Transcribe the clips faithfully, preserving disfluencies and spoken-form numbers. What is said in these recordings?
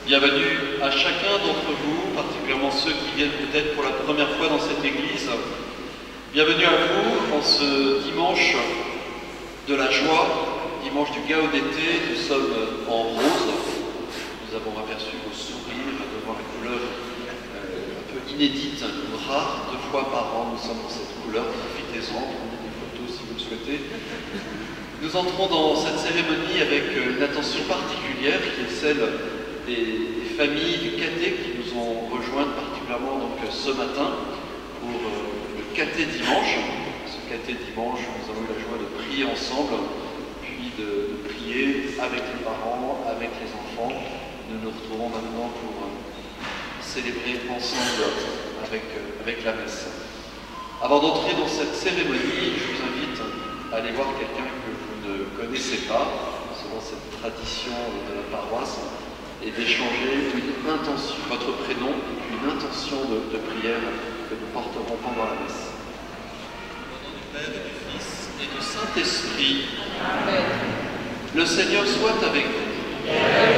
Bienvenue à chacun d'entre vous, particulièrement ceux qui viennent peut-être pour la première fois dans cette église. Bienvenue à vous en ce dimanche de la joie, dimanche du Gaudété. Nous sommes en rose. Nous avons aperçu vos sourires devant la couleur euh, un peu inédite, rare. Deux fois par an, nous sommes dans cette couleur. Profitez-en, prenez des photos si vous le souhaitez. Nous entrons dans cette cérémonie avec une attention particulière qui est celle des, des familles du caté qui nous ont rejointes particulièrement donc, ce matin pour euh, le caté dimanche. Ce caté dimanche, nous avons eu la joie de prier ensemble, puis de, de prier avec les parents, avec les enfants. Nous nous retrouvons maintenant pour euh, célébrer ensemble avec, euh, avec la messe. Avant d'entrer dans cette cérémonie, je vous invite à aller voir quelqu'un que vous ne connaissez pas, selon cette tradition de la paroisse, et d'échanger une intention, votre prénom, une intention de, de prière que nous porterons pendant la messe. Au nom du Père et du Fils et du Saint-Esprit, Amen. Le Seigneur soit avec vous.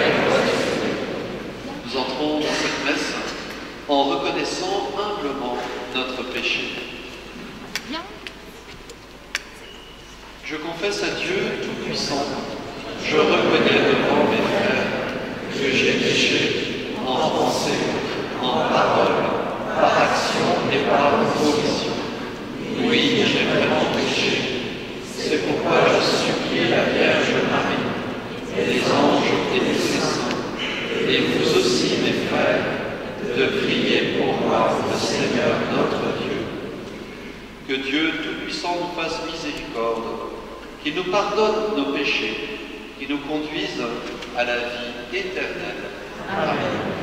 Nous entrons dans cette messe en reconnaissant humblement notre péché. Je confesse à Dieu Tout-Puissant, je reconnais devant mes frères que j'ai péché en pensée, en parole, par action et par omission. Oui, j'ai vraiment péché. C'est pourquoi je supplie la Vierge Marie, et les anges et les saints, et vous aussi mes frères, de prier pour moi le Seigneur notre Dieu. Que Dieu Tout-Puissant nous fasse miséricorde, qu'il nous pardonne nos péchés, qu'il nous conduise à la vie éternelle. Amen.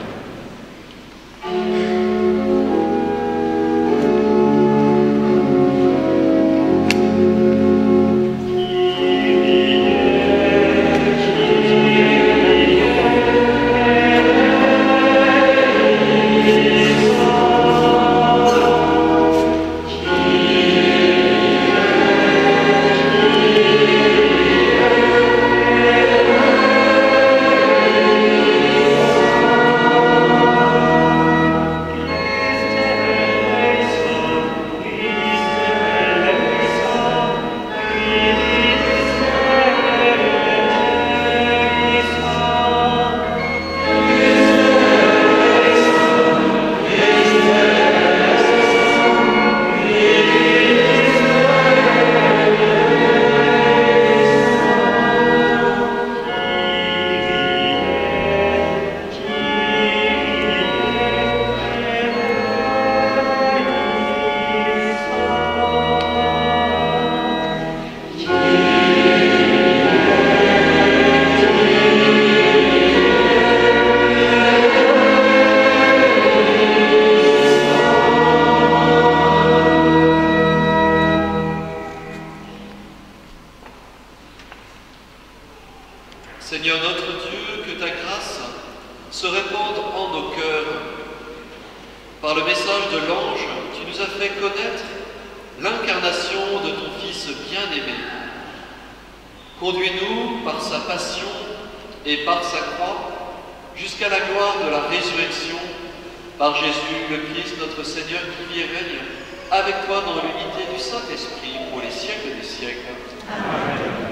Seigneur notre Dieu, que ta grâce se répande en nos cœurs. Par le message de l'ange, tu nous as fait connaître l'incarnation de ton Fils bien-aimé. Conduis-nous par sa passion et par sa croix jusqu'à la gloire de la résurrection par Jésus le Christ, notre Seigneur, qui vit et règne avec toi dans l'unité du Saint-Esprit pour les siècles des siècles. Amen.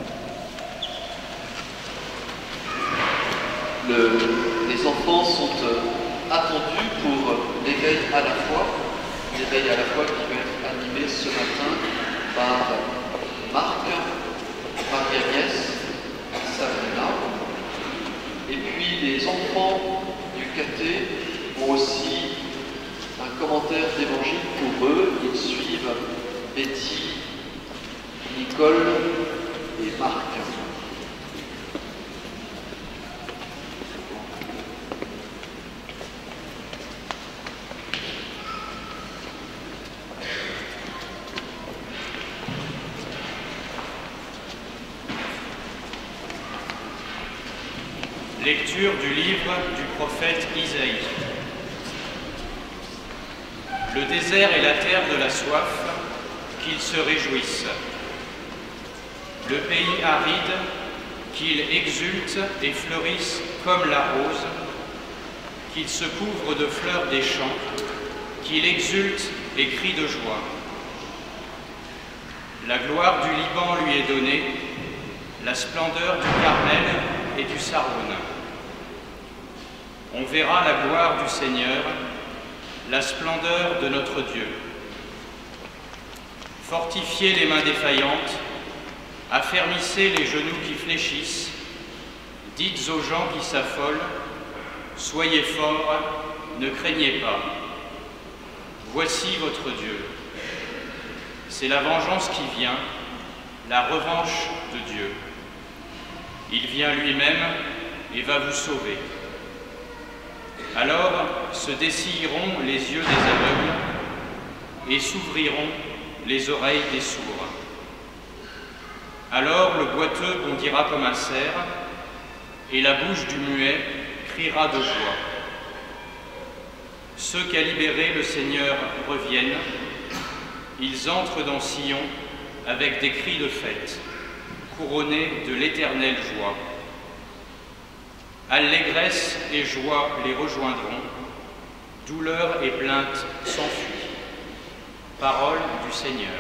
Le, les enfants sont euh, attendus pour l'éveil à la foi, l'éveil à la foi qui va être animé ce matin par Marc, Marie-Agnès, Sabrina, et puis les enfants du caté ont aussi un commentaire d'évangile pour eux. Ils suivent Betty, Nicole et Marc. Lecture du livre du prophète Isaïe. Le désert est la terre de la soif, qu'ils se réjouissent. Le pays aride, qu'il exulte et fleurisse comme la rose, qu'il se couvre de fleurs des champs, qu'il exulte et crie de joie. La gloire du Liban lui est donnée, la splendeur du Carmel et du Saron. On verra la gloire du Seigneur, la splendeur de notre Dieu. Fortifiez les mains défaillantes, affermissez les genoux qui fléchissent, dites aux gens qui s'affolent, soyez forts, ne craignez pas. Voici votre Dieu. C'est la vengeance qui vient, la revanche de Dieu. Il vient lui-même et va vous sauver. Alors se dessilleront les yeux des aveugles et s'ouvriront les oreilles des sourds. Alors le boiteux bondira comme un cerf et la bouche du muet criera de joie. Ceux qu'a libérés le Seigneur reviennent, ils entrent dans Sion avec des cris de fête, couronnés de l'éternelle joie. Allégresse et joie les rejoindront, douleur et plainte s'enfuient. Parole du Seigneur.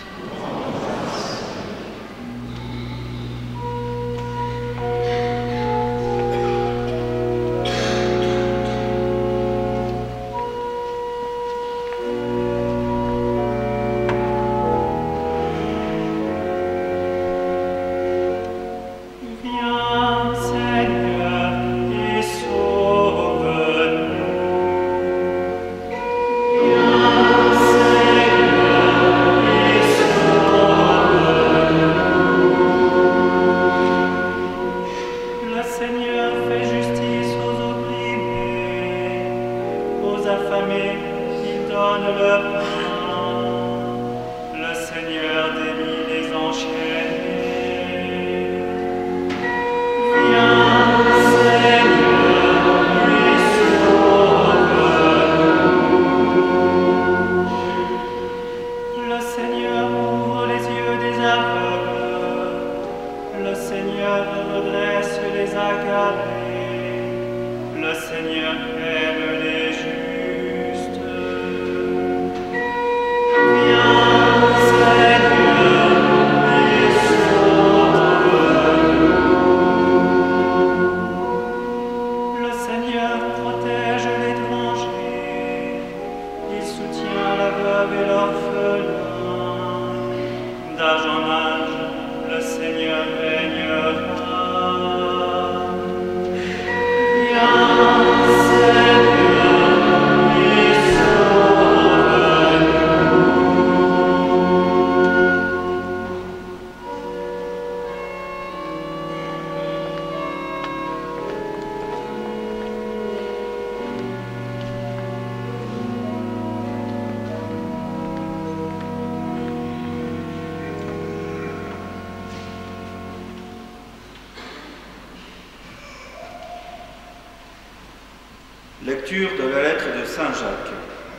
Lecture de la lettre de Saint Jacques.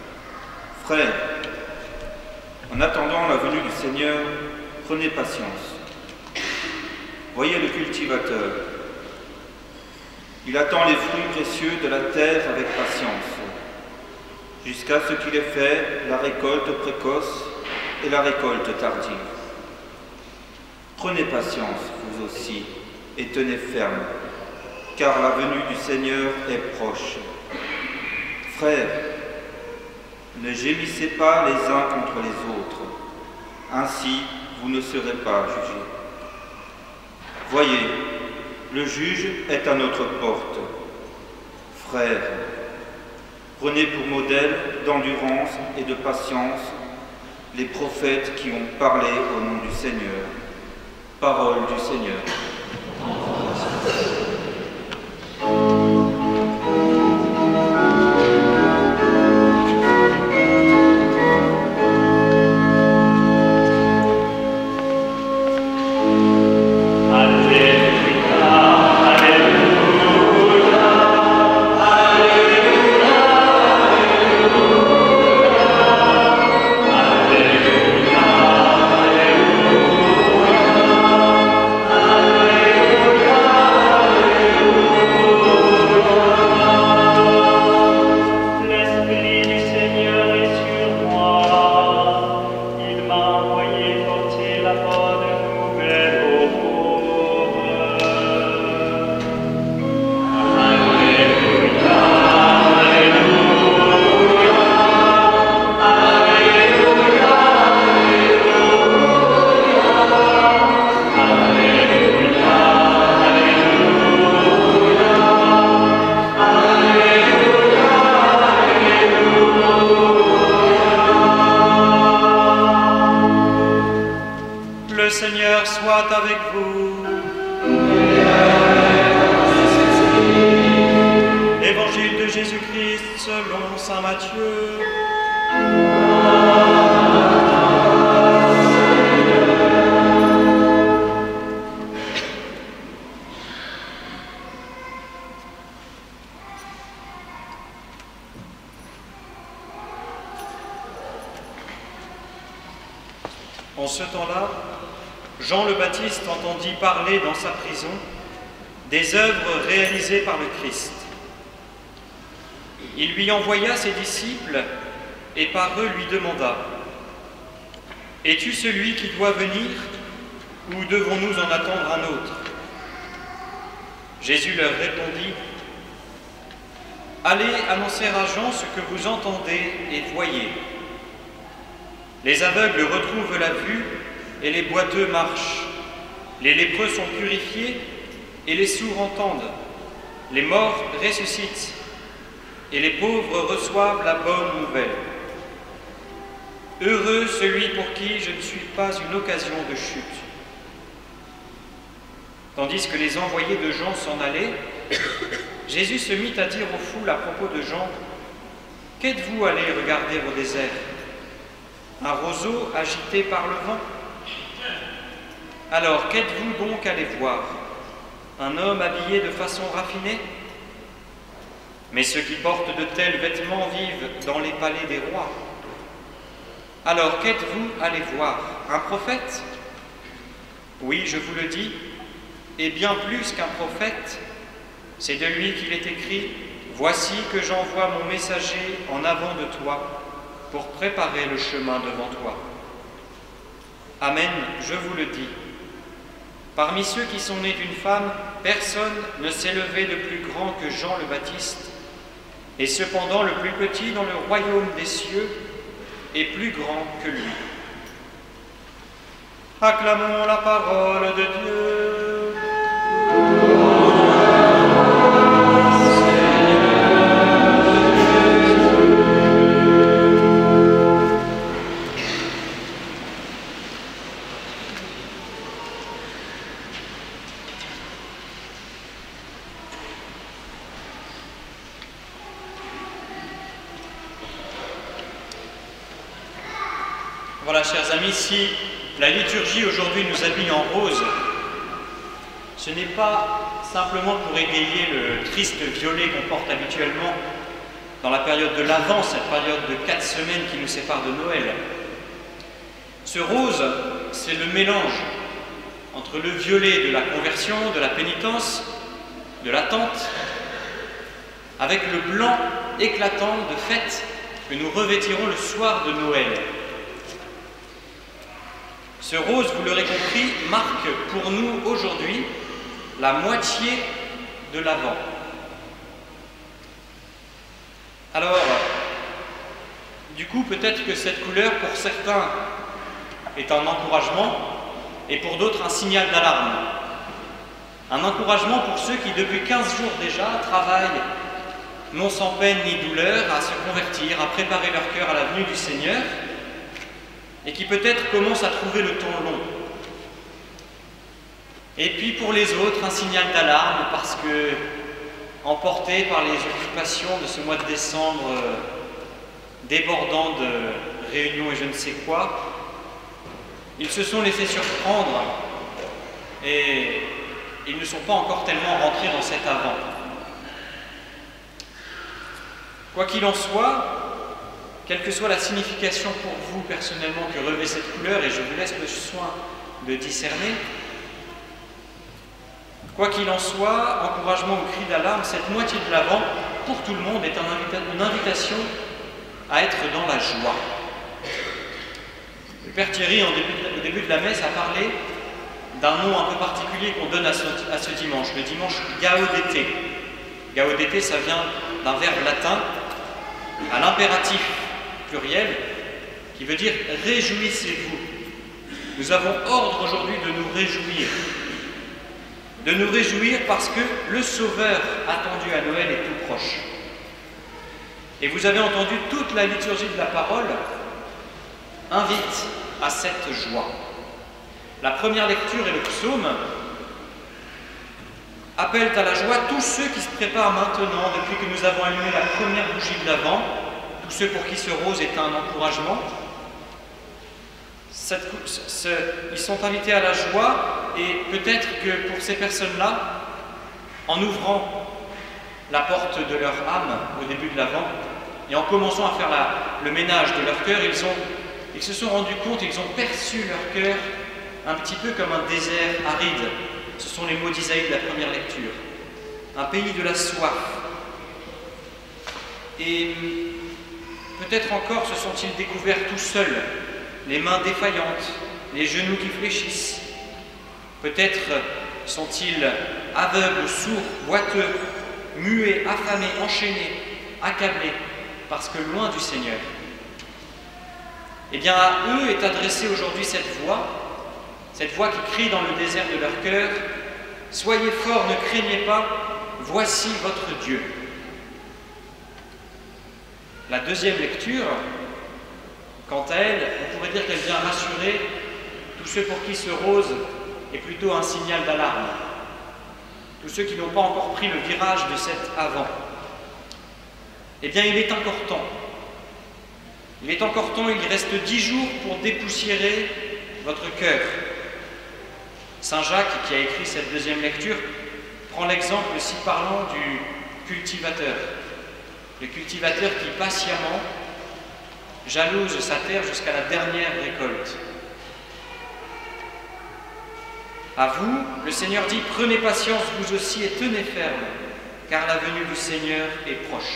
Frères, en attendant la venue du Seigneur, prenez patience. Voyez le cultivateur. Il attend les fruits précieux de la terre avec patience, jusqu'à ce qu'il ait fait la récolte précoce et la récolte tardive. Prenez patience, vous aussi, et tenez ferme, car la venue du Seigneur est proche. Frères, ne gémissez pas les uns contre les autres, ainsi vous ne serez pas jugés. Voyez, le juge est à notre porte. Frères, prenez pour modèle d'endurance et de patience les prophètes qui ont parlé au nom du Seigneur. Parole du Seigneur. Alleluia. selon saint Matthieu. En ce temps-là, Jean le Baptiste entendit parler dans sa prison des œuvres réalisées par le Christ. Il lui envoya ses disciples et par eux lui demanda « Es-tu celui qui doit venir ou devons-nous en attendre un autre ?» Jésus leur répondit « Allez annoncer à Jean ce que vous entendez et voyez. Les aveugles retrouvent la vue et les boiteux marchent. Les lépreux sont purifiés et les sourds entendent. Les morts ressuscitent et les pauvres reçoivent la bonne nouvelle. Heureux celui pour qui je ne suis pas une occasion de chute. » Tandis que les envoyés de Jean s'en allaient, Jésus se mit à dire aux foules à propos de Jean, « Qu'êtes-vous allés regarder au désert? Un roseau agité par le vent? Alors qu'êtes-vous donc allés voir? Un homme habillé de façon raffinée? Mais ceux qui portent de tels vêtements vivent dans les palais des rois. Alors qu'êtes-vous allés voir? Un prophète? Oui, je vous le dis, et bien plus qu'un prophète, c'est de lui qu'il est écrit, « Voici que j'envoie mon messager en avant de toi, pour préparer le chemin devant toi. » Amen, je vous le dis. Parmi ceux qui sont nés d'une femme, personne ne s'est levé de plus grand que Jean le Baptiste, et cependant le plus petit dans le royaume des cieux est plus grand que lui. Acclamons la parole de Dieu. Voilà, chers amis, si la liturgie aujourd'hui nous habille en rose, ce n'est pas simplement pour égayer le triste violet qu'on porte habituellement dans la période de l'Avent, cette période de quatre semaines qui nous sépare de Noël. Ce rose, c'est le mélange entre le violet de la conversion, de la pénitence, de l'attente, avec le blanc éclatant de fête que nous revêtirons le soir de Noël. Ce rose, vous l'aurez compris, marque pour nous aujourd'hui la moitié de l'Avent. Alors, du coup, peut-être que cette couleur, pour certains, est un encouragement et pour d'autres un signal d'alarme. Un encouragement pour ceux qui, depuis quinze jours déjà, travaillent, non sans peine ni douleur, à se convertir, à préparer leur cœur à la venue du Seigneur, et qui peut-être commencent à trouver le temps long. Et puis pour les autres, un signal d'alarme, parce que, emportés par les occupations de ce mois de décembre, euh, débordant de réunions et je ne sais quoi, ils se sont laissés surprendre et ils ne sont pas encore tellement rentrés dans cet Avent. Quoi qu'il en soit, quelle que soit la signification pour vous personnellement que revêt cette couleur, et je vous laisse le soin de discerner, quoi qu'il en soit, encouragement ou cri d'alarme, cette moitié de l'Avent, pour tout le monde, est un invita- une invitation à être dans la joie. Le Père Thierry, en début de, au début de la messe, a parlé d'un nom un peu particulier qu'on donne à ce, à ce dimanche, le dimanche Gaudete. Gaudete, ça vient d'un verbe latin à l'impératif pluriel, qui veut dire « réjouissez-vous ». Nous avons ordre aujourd'hui de nous réjouir. De nous réjouir parce que le Sauveur attendu à Noël est tout proche. Et vous avez entendu, toute la liturgie de la parole invite à cette joie. La première lecture est le psaume appellent à la joie tous ceux qui se préparent maintenant, depuis que nous avons allumé la première bougie de l'Avent, tous ceux pour qui ce rose est un encouragement. Cette, ce, ils sont invités à la joie, et peut-être que pour ces personnes-là, en ouvrant la porte de leur âme au début de l'Avent, et en commençant à faire la, le ménage de leur cœur, ils, ont, ils se sont rendus compte, ils ont perçu leur cœur un petit peu comme un désert aride. Ce sont les mots d'Isaïe de la première lecture. Un pays de la soif. Et peut-être encore se sont-ils découverts tout seuls, les mains défaillantes, les genoux qui fléchissent. Peut-être sont-ils aveugles, sourds, boiteux, muets, affamés, enchaînés, accablés, parce que loin du Seigneur. Eh bien, à eux est adressée aujourd'hui cette voix, cette voix qui crie dans le désert de leur cœur: « Soyez forts, ne craignez pas, voici votre Dieu. » La deuxième lecture, quant à elle, on pourrait dire qu'elle vient rassurer tous ceux pour qui ce rose est plutôt un signal d'alarme, tous ceux qui n'ont pas encore pris le virage de cet avant. Eh bien, il est encore temps. Il est encore temps, il reste dix jours pour dépoussiérer votre cœur. Saint Jacques, qui a écrit cette deuxième lecture, prend l'exemple si parlant du cultivateur. Le cultivateur qui patiemment jalouse sa terre jusqu'à la dernière récolte. À vous, le Seigneur dit: prenez patience vous aussi et tenez ferme, car la venue du Seigneur est proche.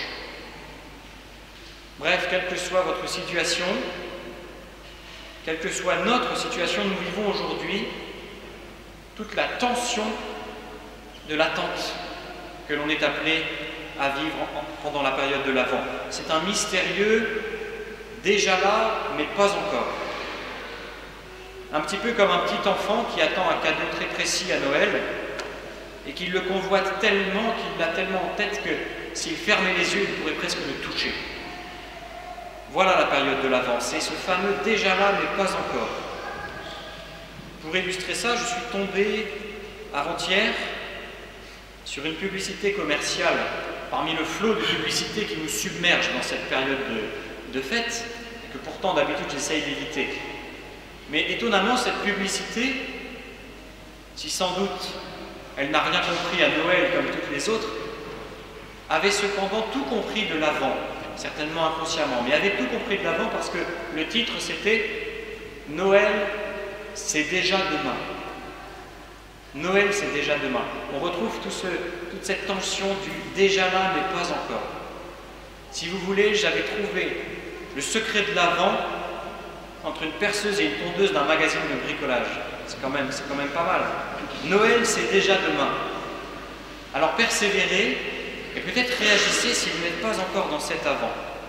Bref, quelle que soit votre situation, quelle que soit notre situation, nous vivons aujourd'hui toute la tension de l'attente que l'on est appelé à vivre pendant la période de l'Avent. C'est un mystérieux déjà là, mais pas encore. Un petit peu comme un petit enfant qui attend un cadeau très précis à Noël et qui le convoite tellement, qu'il l'a tellement en tête que s'il fermait les yeux, il pourrait presque le toucher. Voilà la période de l'Avent, c'est ce fameux déjà là, mais pas encore. Pour illustrer ça, je suis tombé avant-hier sur une publicité commerciale, parmi le flot de publicités qui nous submerge dans cette période de, de fête, et que pourtant d'habitude j'essaye d'éviter. Mais étonnamment, cette publicité, si sans doute elle n'a rien compris à Noël comme toutes les autres, avait cependant tout compris de l'Avent, certainement inconsciemment, mais avait tout compris de l'Avent parce que le titre c'était « Noël, c'est déjà demain ». Noël, c'est déjà demain. On retrouve tout ce, toute cette tension du « déjà là, mais pas encore ». Si vous voulez, j'avais trouvé le secret de l'Avent entre une perceuse et une tondeuse d'un magazine de bricolage. C'est quand même, c'est quand même pas mal. Noël, c'est déjà demain. Alors persévérez et peut-être réagissez si vous n'êtes pas encore dans cet Avant.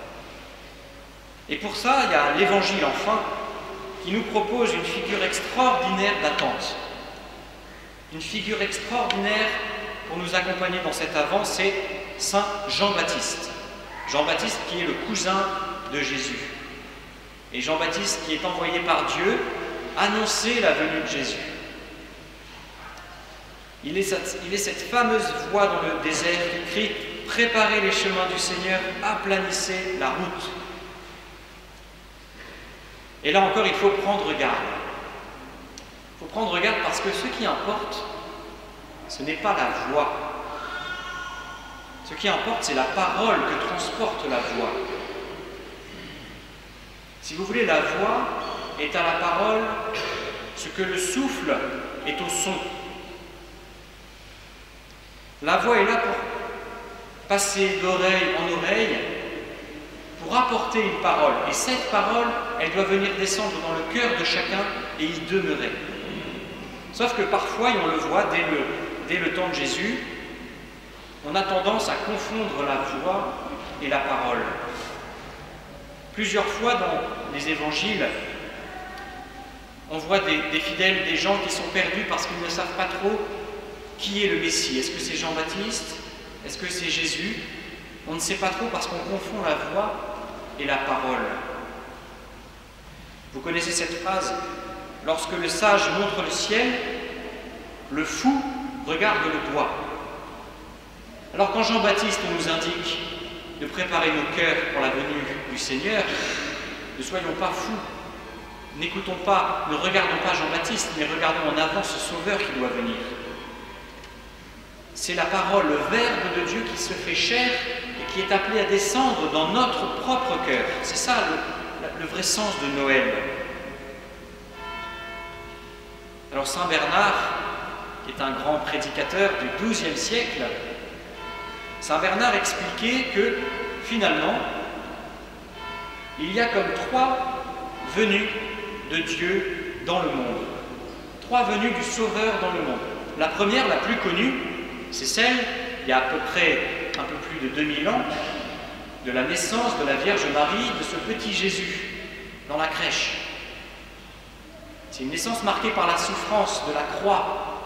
Et pour ça, il y a l'Évangile enfin, qui nous propose une figure extraordinaire d'attente. Une figure extraordinaire pour nous accompagner dans cet Avant, c'est Saint Jean-Baptiste. Jean-Baptiste qui est le cousin de Jésus. Et Jean-Baptiste qui est envoyé par Dieu annoncer la venue de Jésus. Il est, cette, il est cette fameuse voix dans le désert qui crie « Préparez les chemins du Seigneur, aplanissez la route ». Et là encore, il faut prendre garde. Il faut prendre garde parce que ce qui importe, ce n'est pas la voix. Ce qui importe, c'est la parole que transporte la voix. Si vous voulez, la voix est à la parole ce que le souffle est au son. La voix est là pour passer d'oreille en oreille, pour apporter une parole. Et cette parole, elle doit venir descendre dans le cœur de chacun et y demeurer. Sauf que parfois, et on le voit dès le, dès le temps de Jésus, on a tendance à confondre la voix et la parole. Plusieurs fois dans les évangiles, on voit des, des fidèles, des gens qui sont perdus parce qu'ils ne savent pas trop qui est le Messie. Est-ce que c'est Jean-Baptiste? Est-ce que c'est Jésus? On ne sait pas trop parce qu'on confond la voix et la parole. Vous connaissez cette phrase? Lorsque le sage montre le ciel, le fou regarde le doigt. Alors quand Jean-Baptiste nous indique de préparer nos cœurs pour la venue du Seigneur, ne soyons pas fous, n'écoutons pas, ne regardons pas Jean-Baptiste, mais regardons en avant ce Sauveur qui doit venir. C'est la parole, le Verbe de Dieu qui se fait chair et qui est appelé à descendre dans notre propre cœur. C'est ça le, le vrai sens de Noël. Alors Saint Bernard, qui est un grand prédicateur du douzième siècle, Saint Bernard expliquait que finalement, il y a comme trois venues de Dieu dans le monde. Trois venues du Sauveur dans le monde. La première, la plus connue, c'est celle, il y a à peu près un peu plus de deux mille ans, de la naissance de la Vierge Marie, de ce petit Jésus, dans la crèche. C'est une naissance marquée par la souffrance de la croix,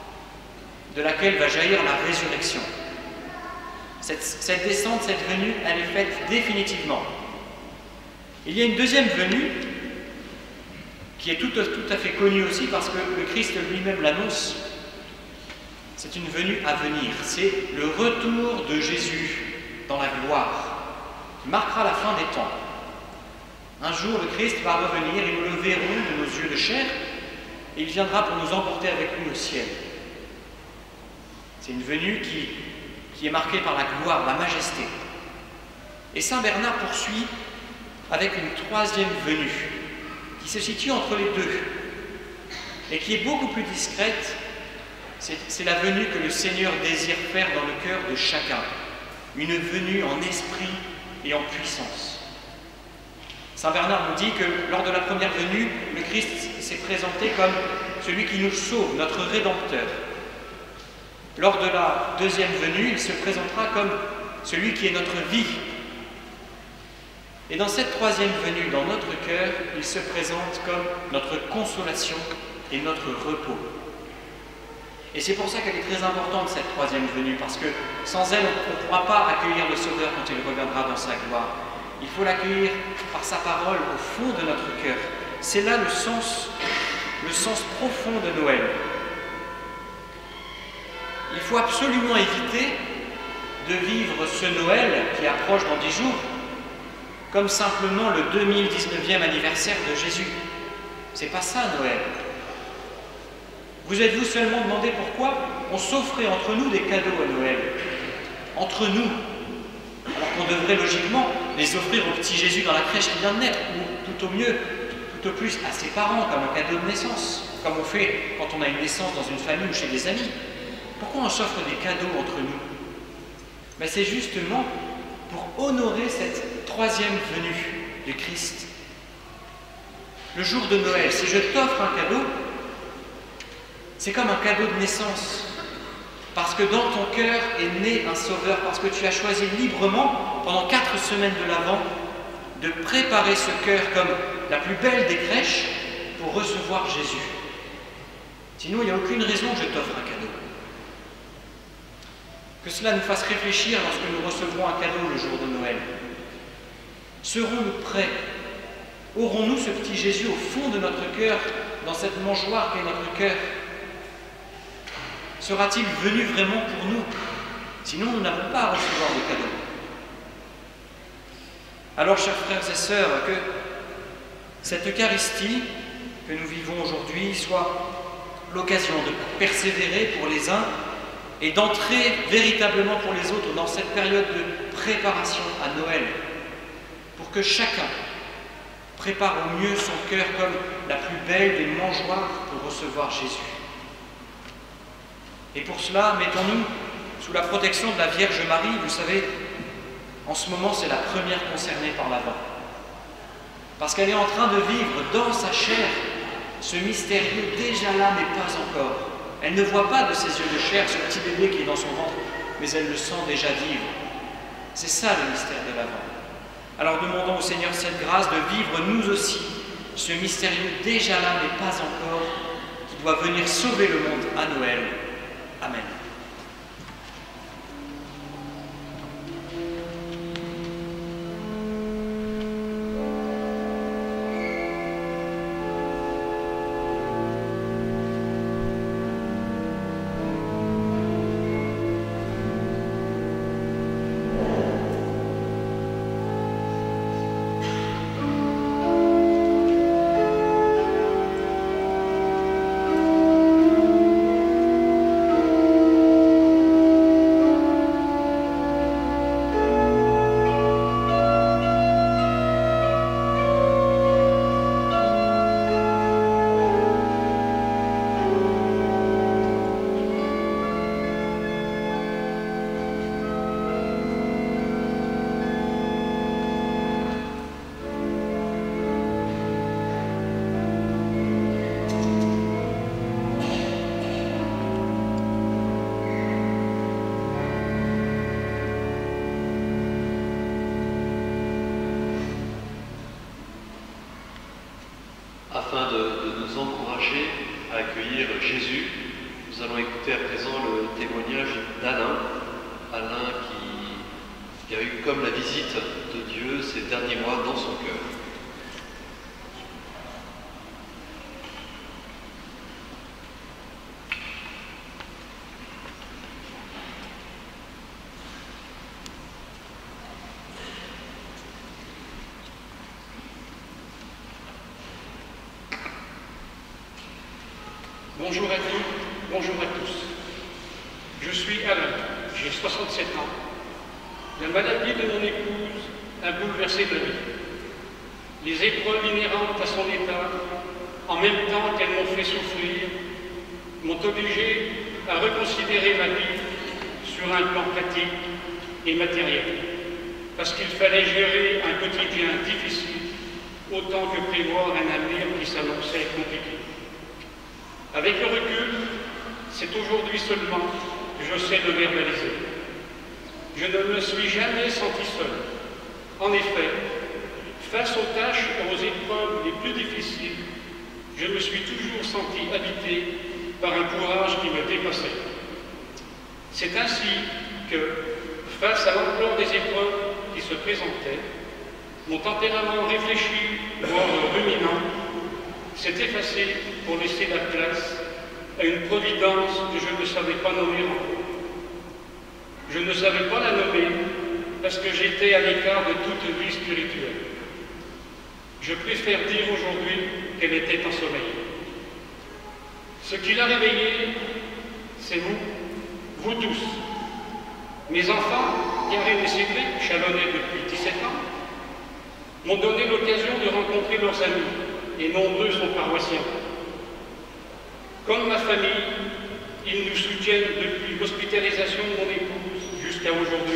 de laquelle va jaillir la résurrection. Cette, cette descente, cette venue, elle est faite définitivement. Il y a une deuxième venue, qui est tout, tout à fait connue aussi, parce que le Christ lui-même l'annonce. C'est une venue à venir, c'est le retour de Jésus dans la gloire, qui marquera la fin des temps. Un jour, le Christ va revenir et nous le verrons de nos yeux de chair, et il viendra pour nous emporter avec lui au ciel. C'est une venue qui, qui est marquée par la gloire, la majesté. Et Saint Bernard poursuit avec une troisième venue, qui se situe entre les deux, et qui est beaucoup plus discrète. C'est la venue que le Seigneur désire faire dans le cœur de chacun. Une venue en esprit et en puissance. Saint Bernard nous dit que lors de la première venue, le Christ s'est présenté comme celui qui nous sauve, notre Rédempteur. Lors de la deuxième venue, il se présentera comme celui qui est notre vie. Et dans cette troisième venue, dans notre cœur, il se présente comme notre consolation et notre repos. Et c'est pour ça qu'elle est très importante, cette troisième venue, parce que sans elle, on ne pourra pas accueillir le Sauveur quand il reviendra dans sa gloire. Il faut l'accueillir par sa parole au fond de notre cœur. C'est là le sens, le sens profond de Noël. Il faut absolument éviter de vivre ce Noël qui approche dans dix jours comme simplement le deux mille dix-neuvième anniversaire de Jésus. C'est pas ça Noël. Vous êtes-vous seulement demandé pourquoi on s'offrait entre nous des cadeaux à Noël? Entre nous, alors qu'on devrait logiquement les offrir au petit Jésus dans la crèche qui vient de naître, ou tout au mieux, tout au plus à ses parents, comme un cadeau de naissance, comme on fait quand on a une naissance dans une famille ou chez des amis. Pourquoi on s'offre des cadeaux entre nous? Mais c'est justement pour honorer cette troisième venue du Christ. Le jour de Noël, si je t'offre un cadeau, c'est comme un cadeau de naissance, parce que dans ton cœur est né un Sauveur, parce que tu as choisi librement, pendant quatre semaines de l'Avent, de préparer ce cœur comme la plus belle des crèches pour recevoir Jésus. Sinon, il n'y a aucune raison que je t'offre un cadeau. Que cela nous fasse réfléchir lorsque nous recevrons un cadeau le jour de Noël. Serons-nous prêts? Aurons-nous ce petit Jésus au fond de notre cœur, dans cette mangeoire qu'est notre cœur? Sera-t-il venu vraiment pour nous? Sinon, nous n'avons pas à recevoir de cadeau. Alors, chers frères et sœurs, que cette Eucharistie que nous vivons aujourd'hui soit l'occasion de persévérer pour les uns et d'entrer véritablement pour les autres dans cette période de préparation à Noël, pour que chacun prépare au mieux son cœur comme la plus belle des mangeoires pour recevoir Jésus. Et pour cela, mettons-nous sous la protection de la Vierge Marie. Vous savez, en ce moment, c'est la première concernée par l'Avent. Parce qu'elle est en train de vivre dans sa chair ce mystérieux déjà là, mais pas encore. Elle ne voit pas de ses yeux de chair ce petit bébé qui est dans son ventre, mais elle le sent déjà vivre. C'est ça le mystère de l'Avent. Alors demandons au Seigneur cette grâce de vivre nous aussi ce mystérieux déjà là, mais pas encore, qui doit venir sauver le monde à Noël. Amen. afin de, de nous encourager à accueillir Jésus. Nous allons écouter à présent le témoignage d'Alain, Alain qui, qui a eu comme la visite de Dieu ces derniers mois dans son cœur. Bonjour à tous, bonjour à tous. Je suis Alain, j'ai soixante-sept ans. La maladie de mon épouse a bouleversé ma vie. Les épreuves inhérentes à son état, en même temps qu'elles m'ont fait souffrir, m'ont obligé à reconsidérer ma vie sur un plan pratique et matériel, parce qu'il fallait gérer un quotidien difficile, autant que prévoir un avenir qui s'annonçait compliqué. Avec le recul, c'est aujourd'hui seulement que je sais le verbaliser. Je ne me suis jamais senti seul. En effet, face aux tâches et aux épreuves les plus difficiles, je me suis toujours senti habité par un courage qui me dépassait. C'est ainsi que, face à l'ampleur des épreuves qui se présentaient, mon tempérament réfléchi, voire ruminant, s'est effacé pour laisser la place à une providence que je ne savais pas nommer encore. Je ne savais pas la nommer parce que j'étais à l'écart de toute vie spirituelle. Je préfère dire aujourd'hui qu'elle était ensommeillée. Ce qui l'a réveillée, c'est vous, vous tous. Mes enfants, Karine et Cédric, chalonnés depuis dix-sept ans, m'ont donné l'occasion de rencontrer leurs amis, et nombreux sont paroissiens. Comme ma famille, ils nous soutiennent depuis l'hospitalisation de mon épouse jusqu'à aujourd'hui.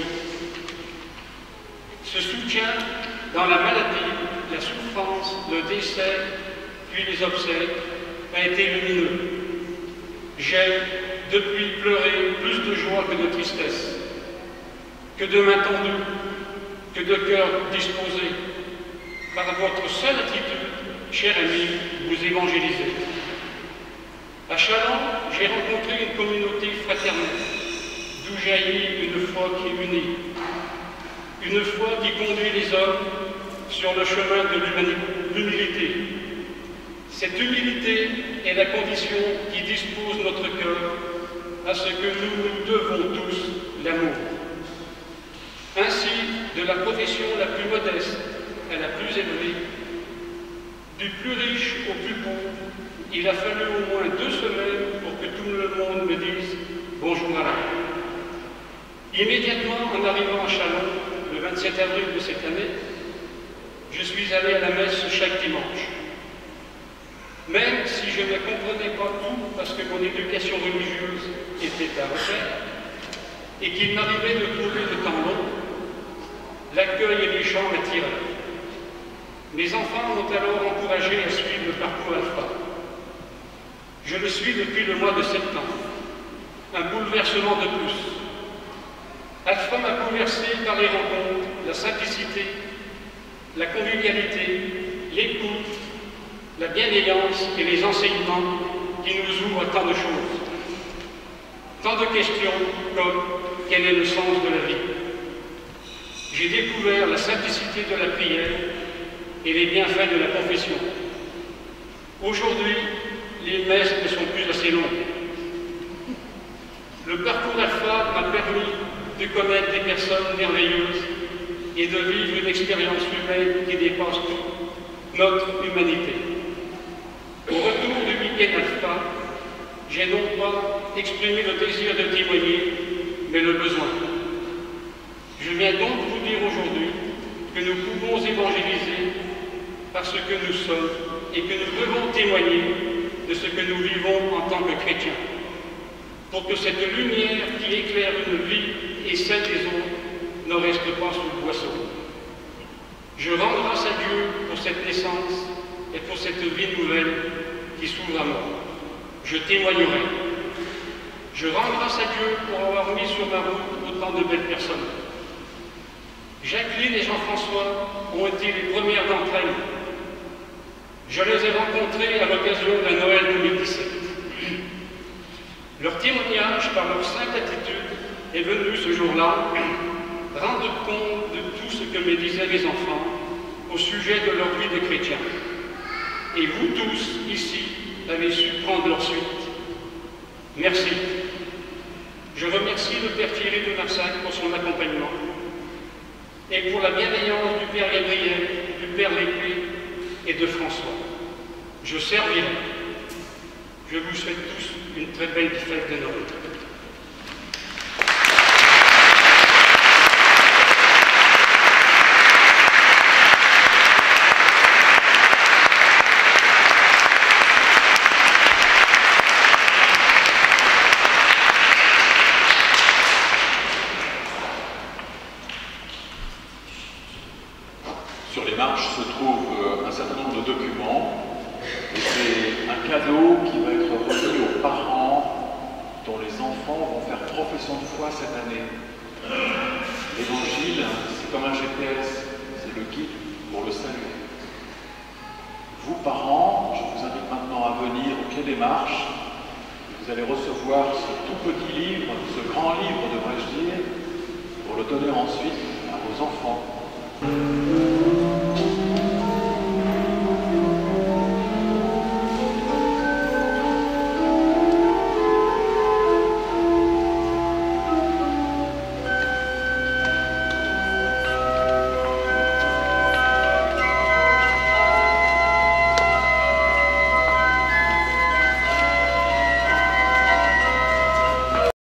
Ce soutien dans la maladie, la souffrance, le décès, puis les obsèques, a été lumineux. J'ai, depuis, pleuré plus de joie que de tristesse, que de mains tendues, que de cœur disposé, par votre seule attitude, cher ami, vous évangélisez. À Châlons, j'ai rencontré une communauté fraternelle, d'où jaillit une foi qui unit, une foi qui conduit les hommes sur le chemin de l'humilité. Cette humilité est la condition qui dispose notre cœur à ce que nous nous devons tous, l'amour. Ainsi, de la profession la plus modeste à la plus élevée, du plus riche au plus pauvre, il a fallu au moins deux semaines pour que tout le monde me dise « Bonjour Alain ». Immédiatement en arrivant à Châlons, le vingt-sept avril de cette année, je suis allé à la messe chaque dimanche. Même si je ne comprenais pas tout parce que mon éducation religieuse était à refaire et qu'il m'arrivait de trouver le temps long, l'accueil et les chants m'attiraient. Mes enfants m'ont alors encouragé à suivre le parcours Alpha. Je le suis depuis le mois de septembre. Un bouleversement de plus. Alpha m'a bouleversé par les rencontres, la simplicité, la convivialité, l'écoute, la bienveillance et les enseignements qui nous ouvrent à tant de choses. Tant de questions comme quel est le sens de la vie? J'ai découvert la simplicité de la prière et les bienfaits de la confession. Aujourd'hui, les messes ne sont plus assez longues. Le parcours Alpha m'a permis de connaître des personnes merveilleuses et de vivre une expérience humaine qui dépasse toute notre humanité. Au retour du week-end Alpha, j'ai non pas exprimé le désir de témoigner, mais le besoin. Je viens donc vous dire aujourd'hui que nous pouvons évangéliser parce que nous sommes et que nous devons témoigner de ce que nous vivons en tant que chrétiens, pour que cette lumière qui éclaire une vie et celle des autres ne reste pas sous le boisseau. Je rends grâce à Dieu pour cette naissance et pour cette vie nouvelle qui s'ouvre à moi. Je témoignerai. Je rends grâce à Dieu pour avoir mis sur ma route autant de belles personnes. Jacqueline et Jean-François ont été les premières d'entre elles. Je les ai rencontrés à l'occasion d'un Noël deux mille dix-sept. Leur témoignage, par leur simple attitude, est venu ce jour-là rendre compte de tout ce que me disaient les enfants au sujet de leur vie de chrétiens. Et vous tous, ici, avez su prendre leur suite. Merci. Je remercie le Père Thierry de Marsac pour son accompagnement et pour la bienveillance du Père Gabriel, du Père Lépée et de François. Je servirai. Je vous souhaite tous une très belle fête de Noël. Sur les marches se trouve un certain nombre de documents et c'est un cadeau qui va être remis aux parents dont les enfants vont faire profession de foi cette année. L'évangile, c'est comme un G P S, c'est le guide pour le salut. Vous, parents, je vous invite maintenant à venir au pied des marches. Vous allez recevoir ce tout petit livre, ce grand livre, devrais-je dire, pour le donner ensuite à vos enfants.